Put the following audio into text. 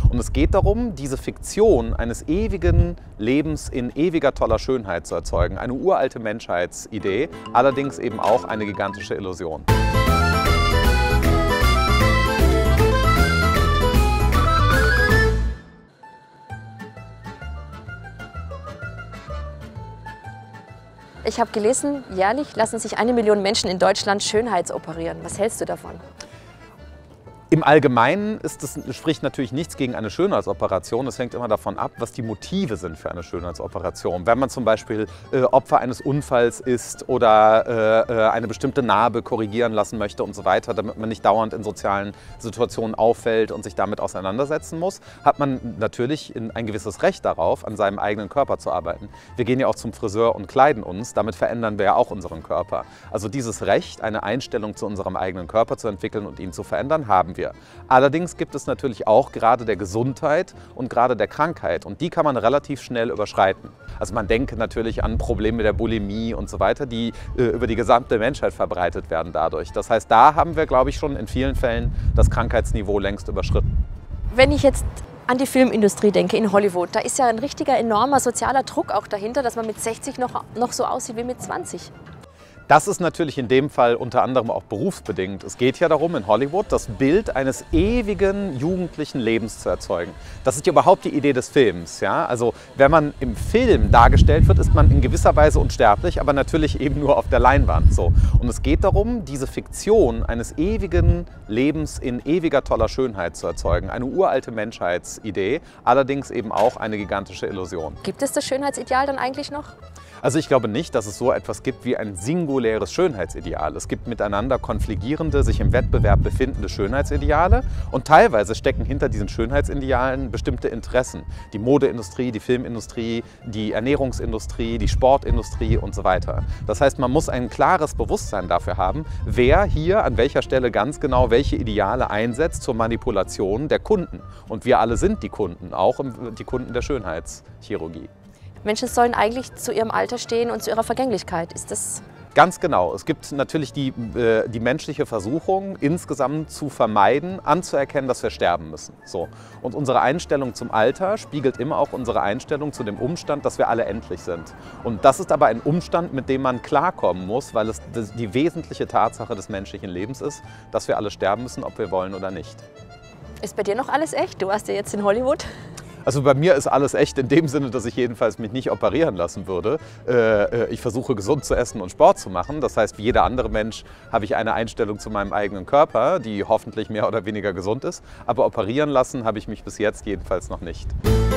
Und es geht darum, diese Fiktion eines ewigen Lebens in ewiger toller Schönheit zu erzeugen. Eine uralte Menschheitsidee, allerdings eben auch eine gigantische Illusion. Ich habe gelesen, jährlich lassen sich 1 Million Menschen in Deutschland schönheitsoperieren. Was hältst du davon? Im Allgemeinen spricht natürlich nichts gegen eine Schönheitsoperation. Es hängt immer davon ab, was die Motive sind für eine Schönheitsoperation. Wenn man zum Beispiel Opfer eines Unfalls ist oder eine bestimmte Narbe korrigieren lassen möchte und so weiter, damit man nicht dauernd in sozialen Situationen auffällt und sich damit auseinandersetzen muss, hat man natürlich ein gewisses Recht darauf, an seinem eigenen Körper zu arbeiten. Wir gehen ja auch zum Friseur und kleiden uns, damit verändern wir ja auch unseren Körper. Also dieses Recht, eine Einstellung zu unserem eigenen Körper zu entwickeln und ihn zu verändern, haben wir. Allerdings gibt es natürlich auch gerade der Gesundheit und gerade der Krankheit und die kann man relativ schnell überschreiten. Also man denke natürlich an Probleme der Bulimie und so weiter, die über die gesamte Menschheit verbreitet werden dadurch. Das heißt, da haben wir, glaube ich, schon in vielen Fällen das Krankheitsniveau längst überschritten. Wenn ich jetzt an die Filmindustrie denke in Hollywood, da ist ja ein richtiger enormer sozialer Druck auch dahinter, dass man mit 60 noch so aussieht wie mit 20. Das ist natürlich in dem Fall unter anderem auch berufsbedingt. Es geht ja darum, in Hollywood das Bild eines ewigen jugendlichen Lebens zu erzeugen. Das ist ja überhaupt die Idee des Films. Ja? Also wenn man im Film dargestellt wird, ist man in gewisser Weise unsterblich, aber natürlich eben nur auf der Leinwand. So. Und es geht darum, diese Fiktion eines ewigen Lebens in ewiger toller Schönheit zu erzeugen. Eine uralte Menschheitsidee, allerdings eben auch eine gigantische Illusion. Gibt es das Schönheitsideal dann eigentlich noch? Also ich glaube nicht, dass es so etwas gibt wie ein singuläres Schönheitsideal. Es gibt miteinander konfligierende, sich im Wettbewerb befindende Schönheitsideale und teilweise stecken hinter diesen Schönheitsidealen bestimmte Interessen. Die Modeindustrie, die Filmindustrie, die Ernährungsindustrie, die Sportindustrie und so weiter. Das heißt, man muss ein klares Bewusstsein dafür haben, wer hier an welcher Stelle ganz genau welche Ideale einsetzt zur Manipulation der Kunden. Und wir alle sind die Kunden, auch die Kunden der Schönheitschirurgie. Menschen sollen eigentlich zu ihrem Alter stehen und zu ihrer Vergänglichkeit. Ist das? Ganz genau. Es gibt natürlich die menschliche Versuchung, insgesamt zu vermeiden, anzuerkennen, dass wir sterben müssen. So. Und unsere Einstellung zum Alter spiegelt immer auch unsere Einstellung zu dem Umstand, dass wir alle endlich sind. Und das ist aber ein Umstand, mit dem man klarkommen muss, weil es die wesentliche Tatsache des menschlichen Lebens ist, dass wir alle sterben müssen, ob wir wollen oder nicht. Ist bei dir noch alles echt? Du warst ja jetzt in Hollywood. Also bei mir ist alles echt in dem Sinne, dass ich jedenfalls mich nicht operieren lassen würde. Ich versuche gesund zu essen und Sport zu machen. Das heißt, wie jeder andere Mensch habe ich eine Einstellung zu meinem eigenen Körper, die hoffentlich mehr oder weniger gesund ist. Aber operieren lassen habe ich mich bis jetzt jedenfalls noch nicht.